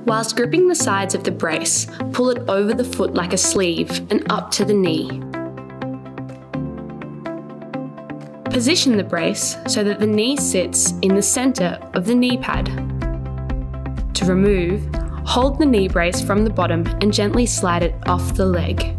Whilst gripping the sides of the brace, pull it over the foot like a sleeve and up to the knee. Position the brace so that the knee sits in the centre of the knee pad. To remove, hold the knee brace from the bottom and gently slide it off the leg.